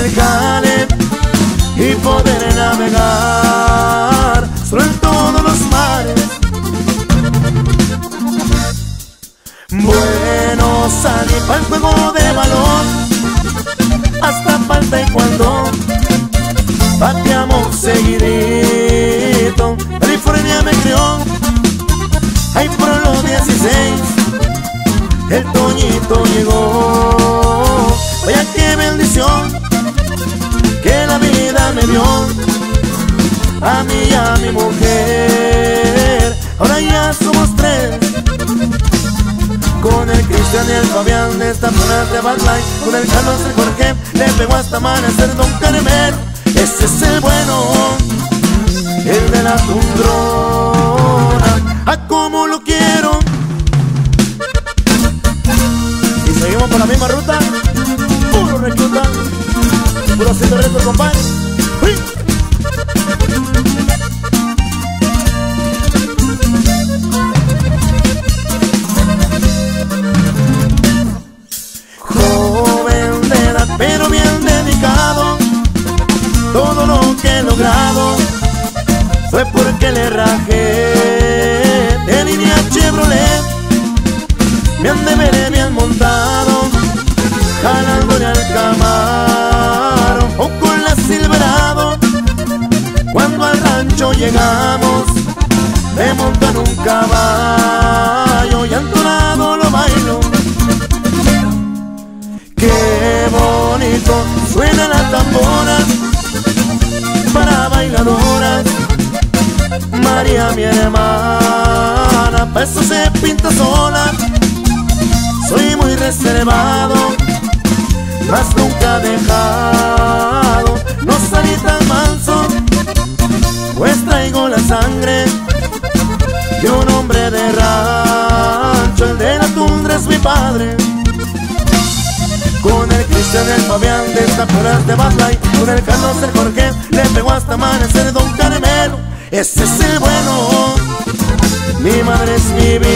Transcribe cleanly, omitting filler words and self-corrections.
jale y poder navegar solo en todos los mares. Bueno, salí pa'l juego de balón, hasta pa'l taekwondo, pateamos seguidito. California me crió, ahí por los 16, el Toñito llegó. Vaya qué bendición que la vida me dio, a mí y a mi mujer. Ahora ya somos tres, con el Cristian y el Fabián de esta zona de Bad Light, con el Carlos y el Jorge, le pegó hasta amanecer Don Carmelo. Ese es el bueno, el de la tundrona, a como lo quiero. Y seguimos por la misma ruta, puro recluta, puro haciendo reto, compadre. ¡Uy! Joven de edad pero bien dedicado, todo lo que he logrado fue porque le rajé de línea Chevrolet. Me han de ver bien montado, jalándole al Camaro o con la Silverado. Cuando al rancho llegamos, me monto en un caballo y entonado lo bailo. Qué bonito suena la tambora para bailadoras. María mi hermana, pa' eso se pinta sola. Soy muy reservado, mas nunca dejado. No salí tan manso, pues traigo la sangre de un hombre de rancho. El de la tundra es mi padre. Con el Cristian y el Fabián de estas puras de Bad Light, con el Carlos y el Jorge, le pegó hasta amanecer Don Carmelo. Ese es el bueno, mi madre es mi vida.